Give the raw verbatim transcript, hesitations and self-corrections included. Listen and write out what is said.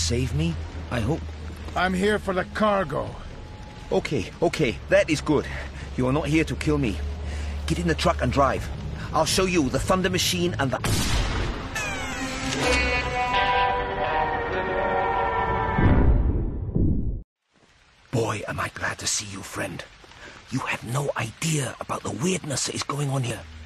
save me, I hope? I'm here for the cargo. Okay, okay, that is good. You are not here to kill me. Get in the truck and drive. I'll show you the Thunder Machine and the... Boy, am I glad to see you, friend. You have no idea about the weirdness that is going on here.